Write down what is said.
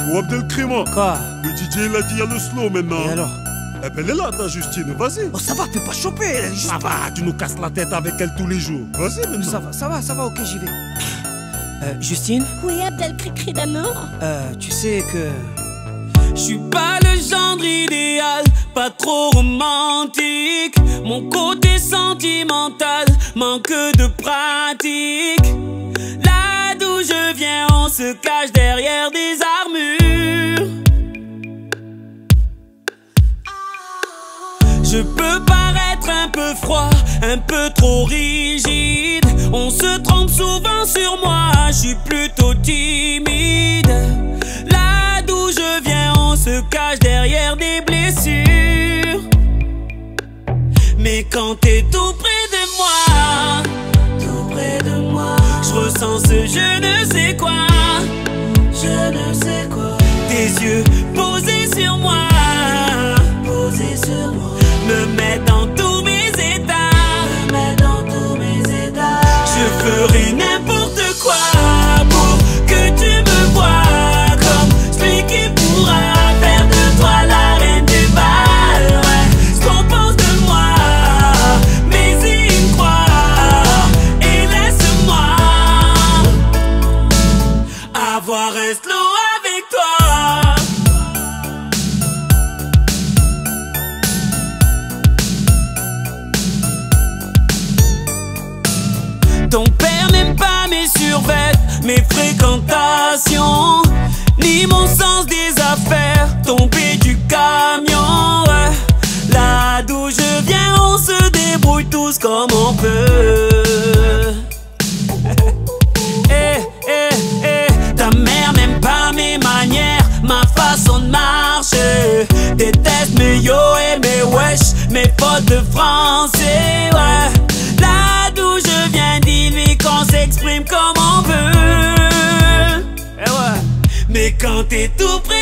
Yo, Abdelkrima. Quoi? Le DJ il a dit il y a le slow maintenant. Et alors? Eh ben elle est là ta Justine, vas-y. Oh ça va, fais pas choper, elle est juste... Ça va, tu nous casses la tête avec elle tous les jours. Vas-y maintenant. Ça va, ok, j'y vais. Justine? Oui, Abdelkrikri d'amour. Tu sais que... Je suis pas le genre idéal, pas trop romantique. Mon côté sentimental manque de pratique. Là d'où je viens, on se cache derrière des armures. Je peux paraître un peu froid, un peu trop rigide. On se trompe souvent sur moi, je suis plutôt timide. Là d'où je viens, on se cache derrière des blessures. Mais quand t'es tout près de moi, je ressens ce je ne sais quoi. Tes yeux posés sur moi, me mettent dans tous mes états. Je ferai n'importe quoi pour que tu me vois comme celui qui pourra faire de toi la reine du bal. Ouais, ce qu'on pense de moi, mais y croire. Et laisse-moi avoir un slow avec toi. Ton père n'aime pas mes survêtements, mes fréquentations, ni mon sens des affaires, tomber du camion. Ouais. Là d'où je viens, on se débrouille tous comme on peut. Ta mère n'aime pas mes manières, ma façon de marcher. Déteste mes yo et mes wesh, mes fautes de français. Ouais. Là d'où je viens, dis-lui qu'on s'exprime comme on veut. Eh ouais. Mais quand t'es tout près